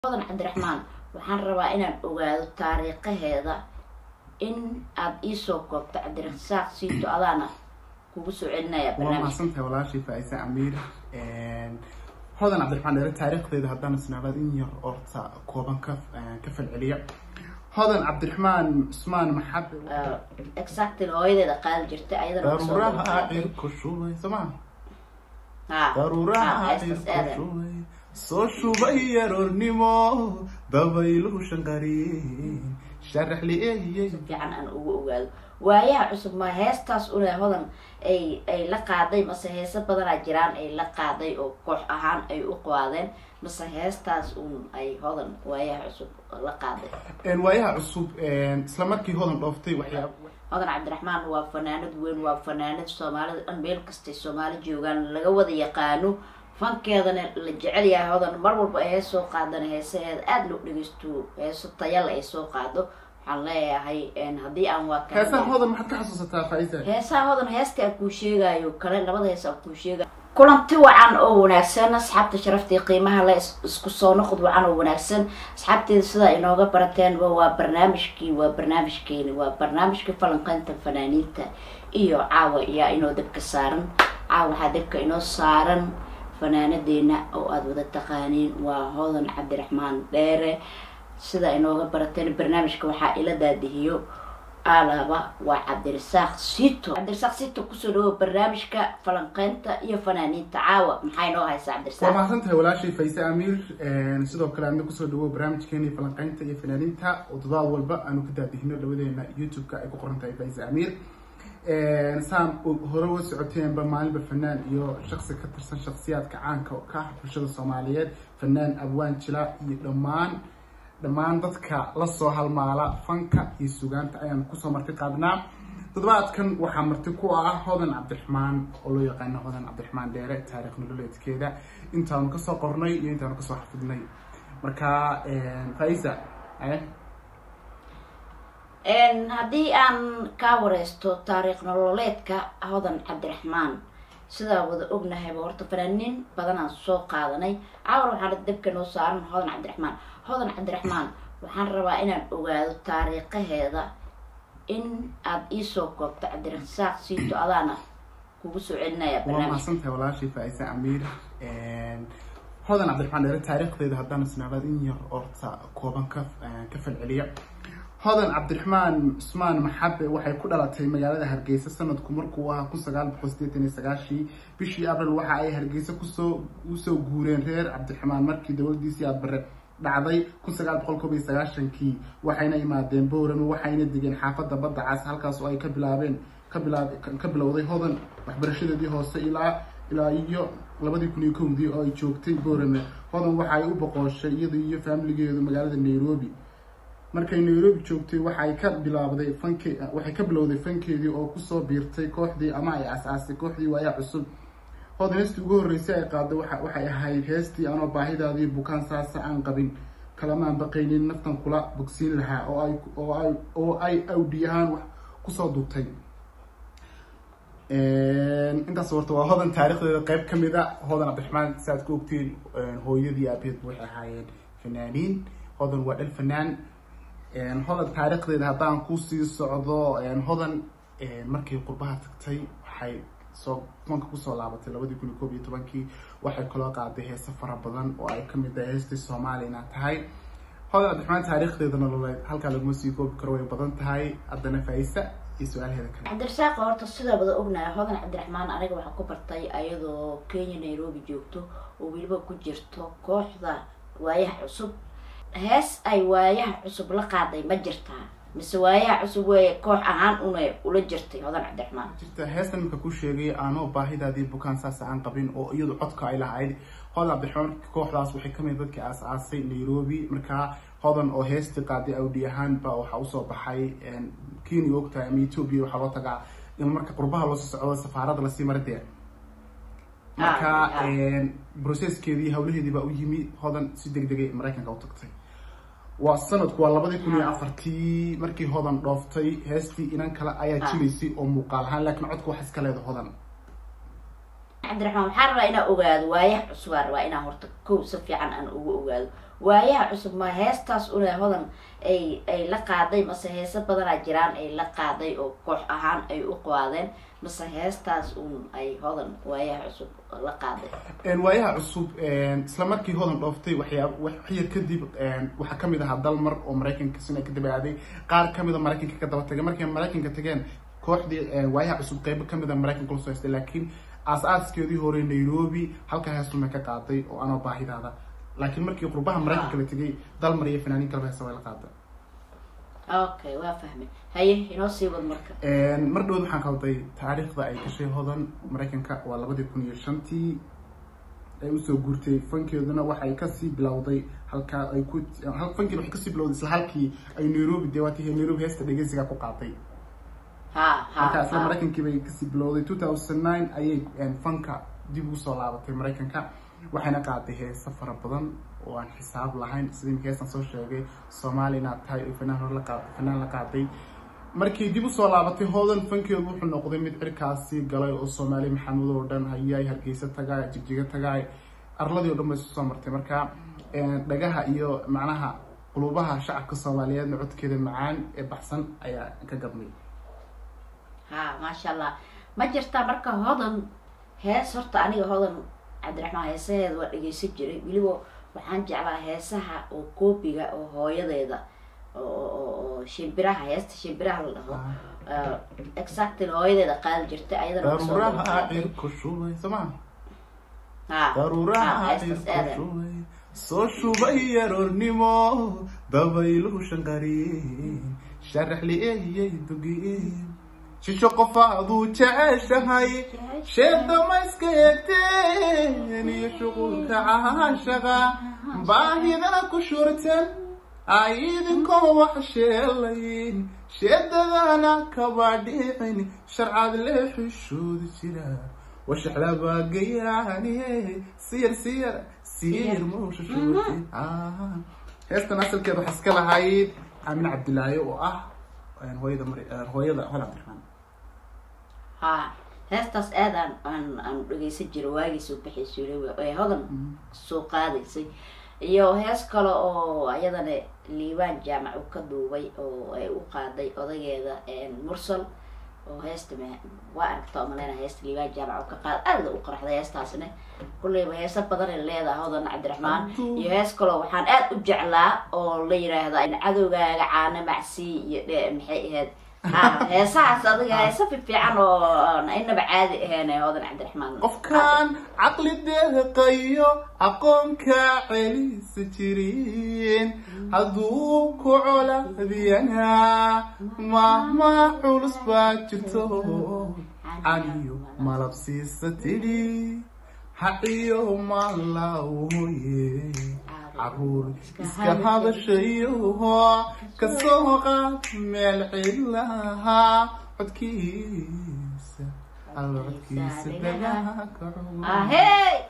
hodan cabdiraxmaan waxaan rabaa inaan ogaado taariikhaheeda in aad ii soo koobto cabdirasaaq siito adaana kugu soo celinaya barnaamij. Waa maasanta walaashii Faaiza Amiir hodan cabdiraxmaan dheere taariikhdeeda haddana sinaabad in yar orta kooban ka falceliya hodan cabdiraxmaan Usmaan Maxabe exactly hooyadeeda qaal jirtay ayadana daruuraha cirku shubay sama daruuraha cirku shubay soo shubay yaroornimo dabayluhu shanqariyeen sharax li fiican aan ugu ogaado waayaha cusub ma heestaas una hodan ay la qaaday mase heesa badanaa jiraan ay la qaaday oo koox ahaan ay u qaadeen mase heestaas ay hodan waayaha cusub la qaaday waayaha cusub isla markii hodan dhooftay waxyaabo hodan cabdiraxmaan waa fanaanad weyn waa fanaanad Soomaalida dhan meel kasta Soomaali joogaan laga wada yaqaano fankeedana la jecel yahay hodan mar walba ay soo qaadana heesaheeda aad loo dhageysto heeso tayo leh ay soo qaado waxaan leeyahay haddii aan waa ka heesaha hodan maxaad ka xasuusataa Faaiza heesaha hodan heesta ku sheegayo kale labada heesa ku sheega kulanti wacan oo wanaagsan asxaabta sharaftii qiimaha la isku soo noqod wacan oo wanaagsan asxaabteeda sida inooga barateen waa barnaamijkii falanqaynta fanaaniinta iyo caawa iyo inoo dabka saaran caawa waxaa dabka inoo saaran fanaanadeena oo aad wada taqaaniin waa hodan cabdiraxmaan dheere sida inooga barateen barnaamijka waxaa ila daadihiyo alaba waa cabdirasaaq siito kusoo dhawo barnaamijka falanqaynta iyo fanaaniinta caawa maxay noo haysaa cabdirasaaq waa mahadsantahay walaashii Faaiza Amiir sidoo kale aadna kusoo dhawo barnaamijkeena falanqaynta iyo fanaaniinta oo todobaad walba aanu ka daadihino dhawadeena YouTube-ka ay ku qoran tahay Faaiza Amiir saan hore u socoteenba maalinba fanaan iyo shakhsi ka tirsan shakhsiyaadka caanka ka ah bulshada Soomaaliyeed fanaan abwaan jila iyo dhammaan dadka la soo halmaala fanka iyo suugaanta ayaan ku soo marti qaadnaa toddobaadkan waxaa marti ku ah hodan cabdiraxmaan oo loo yaqaan hodan cabdiraxmaan dheere taariikh nololeedkeeda intaanu ka soo qornay iyo intaanu ka soo xafidnay marka Faaiza haddii aan ka wareysto taariikh nololeedka hodan cabdiraxmaan sidaa wada ognahay horta fanaaniin badan aan soo qaadanay caawar waxaan dabka noo saaran hodan cabdiraxmaan waxaan rabaa inaan ogaado taariikhaheeda in aad ii soo koobto cabdirasaaq siito adaana kugu soo celinaya barnaamij. waa maasanta walaashii Faaiza Amiir hodan cabdiraxmaan dheere taariikhdeeda haddana sinaabad in yar orta kooban ka falceliya hodan cabdiraxmaan Usmaan Maxabe waxay ku dhalatay magaalada Hargeysa sanadku markuu ahaa 1989 bishii Abriil waxa ay Hargeysa kusoo guureen reer Cabdiraxmaan markii dawladdiisii Abriil dhacday 1990 waxayna imaadeen Boorama waxayna degeen xaafadda Badda Cas halkaas oo ay ka bilowday hodan waxbarashadeedii hoose ilaa iyo 2001 oo ay joogtay Boorama hodan waxa ay u boqoshay iyada iyo family-geedu magaalada Nairobi markay Nairobi joogtay waxay ka bilowday fankeedii oo ku soo biirtay kooxdii ama ay asaasay kooxdii waayaha cusub hodan heestii ugu horeysay ay qaaday waxay ahayd heestii anoo baahidaadii bukaan saasa aan qabin kalamaan baqaynin naftan kula bogsiin lahaa oo ay awdiyahaan wax kusoo duubtay intaas horta waa hodan taariikhdeeda qayb ka mid ah hodan cabdiraxmaan saad ku ogtiin hooyadii aabeed waxay ahaayeen fanaaniin hodan waa dhal fanaan hodan taariikhdeeda haddaan ku sii socdo hodan markay qurbaha tagtay waxay fanka kusoo laabatay 2011 waxay kaloo qaaday heeso fara badan oo ay kamid tahay heestii Soomaalina tahay hodan cabdiraxmaan taariikhdeeda nololeed halka lagu sii koobi karo way badan tahay haddana Faaiza iyo su'aalaheeda kale cabdirasaaq horta sida wada ognahay hodan cabdiraxmaan aniga waxaan ku bartay ayadoo Kenya Nairobi joogto oo weliba ku jirto kooxda waayaha cusub hees ay waayaha cusub la qaaday ma jirtaa mise waayaha cusub way koox ahaan ula jirtay hodan cabdiraxmaan jirta heestan marka ku sheegay aanoo baahidaadii bukaan saasa aan qabin oo iyadu codka ay lahayd hodan cabdiraxmaan kooxdaas waxay kamid dadkii aasaasay Nairobi marka hodan oo heestii qaaday awdi ahaan ba waxa u soo baxay Kenya ogtahay ama Ethiopia waxa loo tagaa in marka qurbaha loo socdo safaarada la sii maradee marka processkeedii hawlaheedii baa u yimi hodan si degdeg Mareykanka u tagtay waa sanadku waa 2004 markii hodan dhooftay heestii inan kale ayaa jilaysay oo muuqaal ahaan laakiin codku wax iska leedahay hodan cabdiraxmaan waxaan rabaa inaan ogaado waayaha cusub aan rabaa inaan horta kow si fiican aan ugu ogaado waayaha cusub ma heestaas una hodan ay la qaaday mase heesa badanaa jiraan ay la qaaday oo koox ahaan ay u qaadeen mase heestaas ay hodan waayaha cusub la qaaday waayaha cusub isla markii hodan dhooftay waxyar kadib waxaa kamid ahaa dalmar oo maraykanka sina ka dabaaday qaar kamid a maraykanka ka daba tagay markay maraykanka tageen kooxdii waayaha cusub qaybo kamid a maraykanka lasoo haystay laakiin aas-aaskeedii hore Nairobi halka heesuma ka qaaday oo anoo baahidaada laakiin markii qurbaha maraykanka la tagay dalmar iyo fanaaniin kale heesa way la qaaday okay waa fahmay haye inoo sii wad marka mar dhow waxaan qalday taariikhda ay gashay hodan maraykanka waa 2005 ay usoo guurtay fankeeduna waxay kasii bilowday halka ay ku fankeedu waxay kasii bilowday isla halkii ay Nairobi deewaatay Nairobi heesta dhageysiga ku qaatay marka isla maraykankii bay kasii bilowday 2009 ayay fanka dib ugu soo laabatay maraykanka waxayna qaaday heesa fara badan oo aan xisaab lahayn sidii heesan soo sheegay Soomaaliya tahay oo fanaan la qaaday markii dib u soo laabatay hodan fankeedu wuxuu noqday mid cirkaasi galay oo Soomaali maxamed oo dhan hayay Hargeysa tagay Jigjiga tagay arladii oo dhan bay soo martay marka dhagaha iyo macnaha qulubaha shacabka Soomaaliyeed codkeeda macaan ee baxsan ayaa ka gadmay ما شاء الله ما جرت مركه هذا هي صرت أنا هذا عبد الرحمن هسه ودقيس جري بيلو وحنج على هسها وكوبيجا وهاي ذا وشبرها هست شبرها الله exact الهاي ذا قال جرت أيضا ضرورها الكشوي سمع ضرورها الكشوي صوشو بير النمو ضبيلو شنقرين شرح لي إيه يدقين شو قفاضو تعشهاي شد ما اسكتين يشغل تعاشغا باهي ذا كشورتن عيدكم وحشيلين شد ذانا كباديني شرع ذلك الشود سلا وشحلا باقياني سير موش شورتين هيست ناسل كده حسكلا هايد من عبد الله واه هويدا هويدا هلا عبد الرحمن heestaas aad aan dhageysan jiray waagii soo bixisay ee hodan soo qaadaysay iyo hees kale oo ayadana liibaan jaamac uu ka duubay oo ay u qaaday odageeda mursal oo heesta waa aragtay malena heesta liibaan jaamac uu ka qaad aad u qaraxday heestaasna kullayba heesa badan ay leedahay hodan cabdiraxmaan iyo hees kale waxaan aad u jeclaa oo la yiraahdo in cadowgaaga caana macsi iyo maxay ahayd heesaas adiga heesa fiican oo inaba caadi ahayn hodan cabdiraxmaan qofkan aqli deeqayo aqoonka celis jirin haduu ku coladiyana ma culus baa jirto aniyo malabsiisa tiri haqiyo malawye عبور إسكهذا الشيء كسوقات ملعلها عدكيس عدكيس دلاك هاي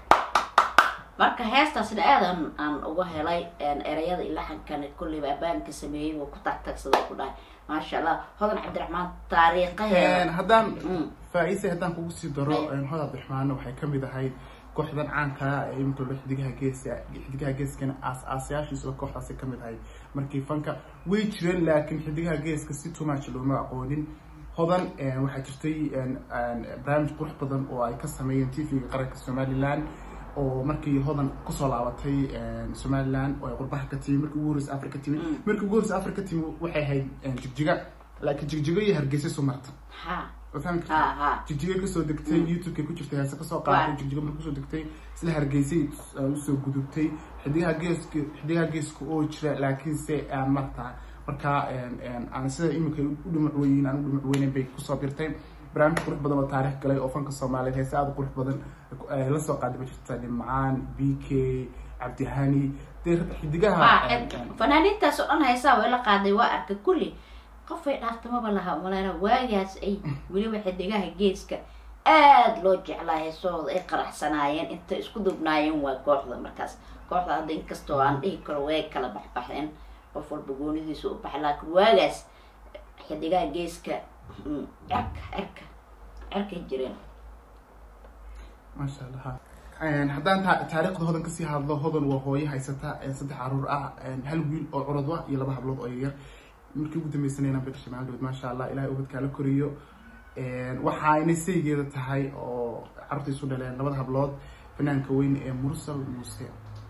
marka heestaasna aadan aan uga helay erayada ilahan kan kulli baabanka sameeyay oo ku tagtagsaday ku dhahay ma sha Allah hodan cabdiraxmaan taariikhaha hadan faa'iise hadan kugu sii daro hodan cabdiraxmaan waxay kamid ahayd kooxdan caanka ah ee inta xidigaha geeskana aas-aasayaashiisa kooxdaasi ka mid ahayd markii fanka way jireen laakiin xidigaha geeska si too much looma aqoonin hodan waxaa jirtay barnaamij qurux badan oo ay ka sameeyeen TV-ga qaranka Somaliland oo markii hodan ku soo laabatay Somaliland oo ay qurbaha ka timid markii ugu horreysay Afrika timid waxay ahayd Jigjiga laakiin Jigjiga iyo Hargeysa soo martay وفهمت جيجي كسو دكتي يوتيوب كي كجرتي هسه كسو قاعده جيجي markuu soo degtay isla hargeysay soo gudubtay xidiga geesku oo jira laakiin se marka aan sida imika u dhimac weyn bay ku soo birtay barnaamij qurux badan oo taariikh galay oo fanka Soomaaliyeed heesa aad qurux badan la soo qaaday jirta Nimcaan BK Cabdihani xidigaha fanaaniintaas oo dhan heesa way la qaaday waa arka kulli qofay dhaartama balaha walaana waagaas ay wali waxa degaha geeska aad loo jeclaa heesooda ay qaraxsanaayeen inta isku dubnaayeen waa kooxda markaas kooxda hadda inkastoo aan dhihi karo way kala baxbaxeen qof walba goonidiisa u baxay laakiin waagaas xidigaha geeska cirka jireen ما شاء الله. haddaan taariikhda hodan kasii hadlo, hodan waa hooyo haysata 3 caruur ah, hal wiil oo curad ah iyo 2 hablood oo yar. markii ugu dambeysayna bedeshay maaldood ma sha Allah, ilaahay ubadka la koriyo. waxaayna saygeeda tahay oo carruurtiisu dhaleen 2 hablood, fanaanka weyn ee Mursal Muuse.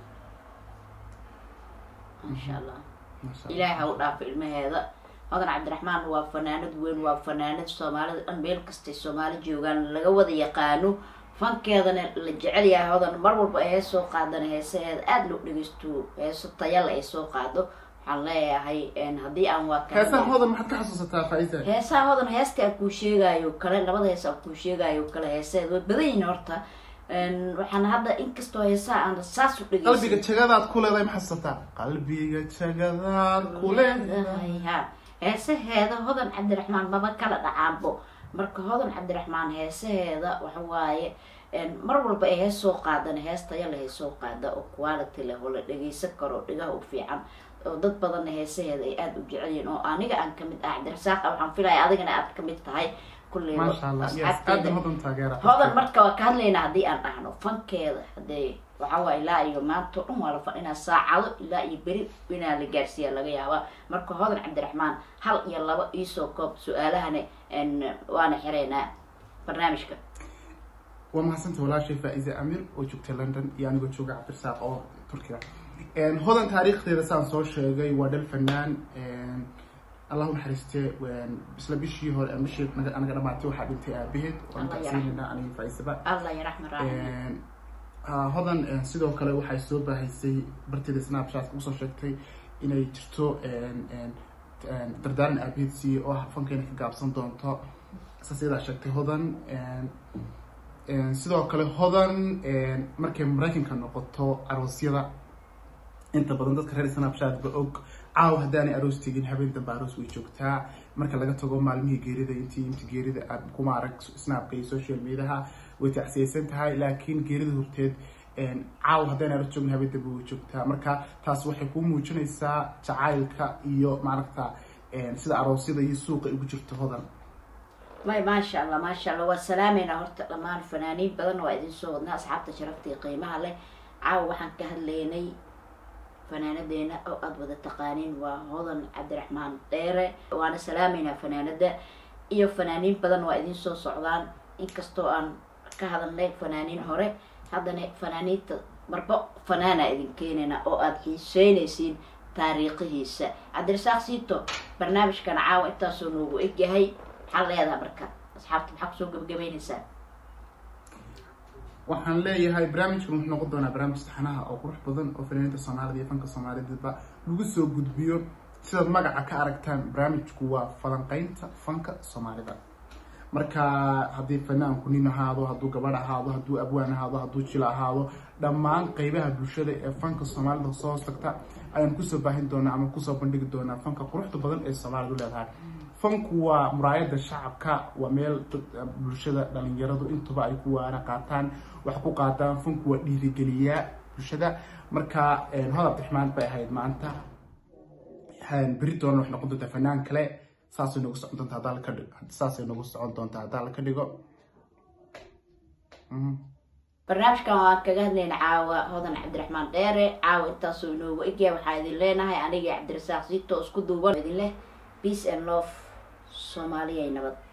ما شاء الله إلهي ودافع المهذا. هذا عبد الرحمن هو فنانة وين وفنانة الصومال أمبيل كستي الصومال جوجان لجوذ يقانو فان كذا الجعل يا هذا مرور بقى سوق قادنا هي سهل أدلو نجستو سوق طيال أي سوق قادو حلا هي إن هدي أمواك هسا هذا ما حد كحسستها فايزة هسا هذا هستي أكوشي جايو كلا لبض هسا أكوشي جايو كلا هسا بدين نورتا waxaan hadda inkastoo heesaa aan saas u dhigay qalbiga jagadaad ku leedahay ma xasataa qalbiga jagadaad ku leedahay ha heesaheeda hodan cabdiraxmaan baba kala dhacaanbo marka hodan cabdiraxmaan heesaheeda waxa waaye mar walba ay hees soo qaadan heesta yala hees soo qaada oo quality leh oo la dhageysan karo dhigaha u fiican oo dad badan heesaheeda ay aad u jecel yihiin oo aniga aan kamid ah Cabdirasaaq waxaan filayaa adigana aad kamid tahay كل ما شاء الله هذا المركب كان لنا هدي أن أحنا فن كذا هدي وحوا إلا يومان تقوم ولا فإن ساعة إلا يبري بنا لجارسيا لقيها مركب هذا عبد الرحمن هل يلا يسوق سؤالها إن وأنا حرينا برنامجك وما حسنت ولا شيء فإذا أمير وجبت لندن يعني قلت شو عبد الرزاق أو تركيا هذا تاريخ تيرسان سوشيال جاي ودل فنان اللهم حرستي بس لبيشي هو مشي أنا قد ما أتوه حبيبتي أبيت وأنت تسيننا أنا فايسبا الله يرحم الراحمين هذا سيدو كله وحيسو بهيسي برتدي سناب شات وصل شكتي إنه يجتو دردان أبيت سي أو فنكين كجابسون دونتو سيدا شكتي هذا سيدو كله هذا مركب مراكن كان نقطة عروسية أنت بدن تذكر سناب شات بأوك عاو هداني أروس تيجين حبين دم بأروس ويشوكتها مركز لقيت تقوم معلمي جيريدة أنت جيريدة أبكم عارك سناب كي سوشيال ميديا وتحسيسنتها لكن جيريدة هرتد عاو هداني أروس تيجين حبين دم ويشوكتها مركز تصوح يكون موجود إنسا تعايلك إيو معركة سيد أروسي ده يسوق يوجد هذا ما شاء الله ما شاء الله والسلامين هرت لما الفنانين بدن وإذن صوت ناس حتى شرفتي قيمها له عاو وحن كهليني فناندينا أو أضبط التقانين وهذا عبد الرحمن ديرة وأنا سلامينا فنانده إيو فنانين بدن وإذن سو صعدان إنكستو أن كهذا النيك فنانين هوري هذا نيك فنانين مربع فنانة إذن كيننا أو أدحي سينيسين تاريخه سا عبد الرزاق سيتو برنامج كان عاو إتاسونو وإجهي حال هذا بركة أصحابتي بحق سوق بجميل إنسان waxaan leeyahay barnaamijkan wuxuu noqon doonaa barnaamij taxanaha oo qurux badan oo fanaaniinta Soomaaliyeed iyo fanka Soomaaliyeed lagu soo gudbiyo sida magaca ka aragtaan barnaamijku waa falanqaynta fanka Soomaalida marka hadii fanaanku nin ahaado haduu gabadh ahaado haduu abwaan ahaado haduu jil ahaado dhammaan qaybaha bulshada ee fanka Soomaalida soo socda ayaan ku soo baahin doonaa ama ku soo bandhigi doonaa fanka quruxda badan ee Soomaalidu leedahay fanku waa muraayada shacabka waa meel bulshada dhalinyaradu intuba ay ku waana qaataan wax ku qaadaan fanku waa dhiirigeliya bulshada marka hada Abdiraxmaan bay ahayd maanta بريتون وحنا قدرت فنان كله ساسي نقص عندنا هذا الكدق ساسي نقص عندنا هذا الكدق برنامج كان كجهنين عاوة هذا عبد الرحمن ديرة عاوة تصونو وإجا وحيد لنا هاي أنا عبد الرزاق زيتو اسكدوا بين الله peace and love Somalia نبض